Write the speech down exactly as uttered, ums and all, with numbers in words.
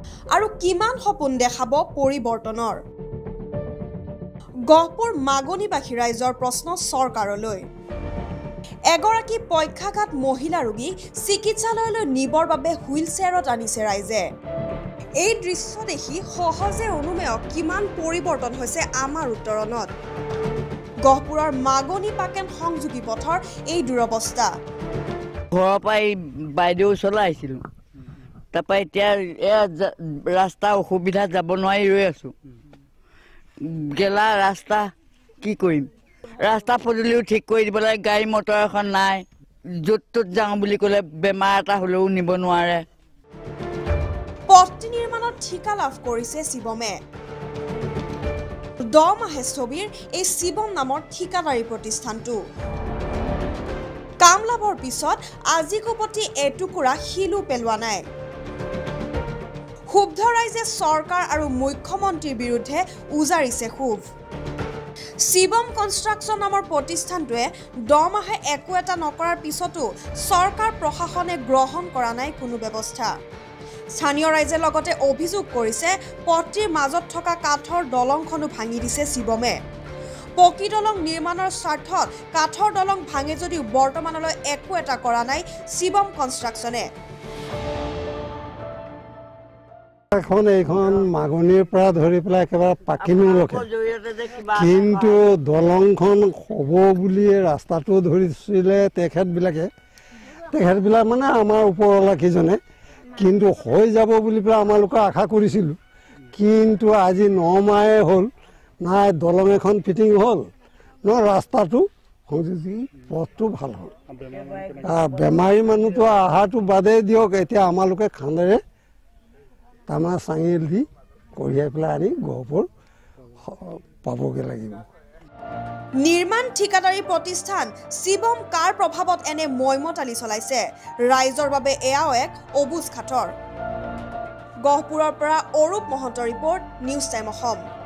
আৰু কিমান সপোন দেখাব পৰিৱৰ্তনৰ গহপুৰ মাগনীবাসী ৰাইজৰ প্ৰশ্ন চৰকাৰলৈ এগৰাকী পক্ষাঘাত মহিলা ৰোগী চিকিৎসালয়লৈ নিবৰ বাবে হুইল চেয়াৰত আনিছে ৰাইজে এই দৃশ্য দেখি সহজে অনুমেয় কিমান পৰিৱৰ্তন হৈছে আমাৰ উত্তৰণত গহপুৰৰ মাগনী পাকেন সংযোগী পথৰ এই দুৰৱস্থা ঘৰৰ পৰা বাইদেউ ওচৰলৈ আহিছিলোঁ তাৰপৰা এতিয়া ৰাস্তা অসুবিধা যাব নোৱাৰি ৰৈ আছোঁ গেলা ৰাস্তা কি কৰিম ৰাস্তা পদূলিও ঠিক কৰি দিব লাগে গাড়ী মটৰ এখন নাই য'ত ত'ত যাওঁ বুলি ক'লে বেমাৰ এটা হ'লেও নিব নোৱাৰে পথটি নিৰ্মাণত ঠিকা লাভ কৰিছে শিৱমে দহ মাহে ছবিৰ এই শিৱম নামৰ ঠিকাদাৰী প্ৰতিষ্ঠানটো কাম লাভৰ পিছত আজি কোপতি এটুকুৰা শিলো পেলোৱা নাই ক্ষুব্ধ ৰাইজে চৰকাৰ আৰু মুখ্যমন্ত্ৰীৰ বিৰুদ্ধে উজাৰিছে ক্ষোভ শিৱম কনষ্ট্ৰাকশ্যন নামৰ প্ৰতিষ্ঠানটোৱে দহ মাহে একো এটা নকৰাৰ পিছতো চৰকাৰ প্ৰশাসনে গ্ৰহণ কৰা নাই কোনো ব্যৱস্থা স্থানীয় ৰাইজে লগতে অভিযোগ কৰিছে পথটিৰ মাজত থকা কাঠৰ দলংখনো ভাঙি দিছে শিৱমে পকী দলং নিৰ্মাণৰ স্বাৰ্থত কাঠৰ দলং ভাঙে যদিও বৰ্তমানলৈ একো এটা কৰা নাই শিৱম কনষ্ট্ৰাকশ্যনে এখন এইখন মাগনীৰ পৰা ধৰি পেলাই একেবাৰে পাকিনলৈকে কিন্তু দলংখন হ'ব বুলিয়ে ৰাস্তাটো ধৰিছিলে তেখেতবিলাকে তেখেতবিলাক মানে আমাৰ ওপৰৱালাকেইজনে কিন্তু হৈ যাব বুলি পেলাই আমালোকে আশা কৰিছিলোঁ কিন্তু আজি ন মাহে হ'ল নাই দলং এখন ফিটিং হ'ল ন ৰাস্তাটো সংযোগী পথটো ভাল হ'ল বেমাৰী মানুহটো আহাৰটো বাদেই দিয়ক এতিয়া আমালোকে খান্দেৰে তামা চাঙিল দি কঢ়িয়াই পেলাই আনি গহপুৰ পাবগৈ লাগিব নিৰ্মাণ ঠিকাদাৰী প্ৰতিষ্ঠান শিৱম কাৰ প্ৰভাৱত এনে মৈমতালি চলাইছে ৰাইজৰ বাবে এয়াও এক অবুজ খাটৰ গহপুৰৰ পৰা অৰূপ মহন্তৰ ৰিপৰ্ট নিউজ টাইম অসম।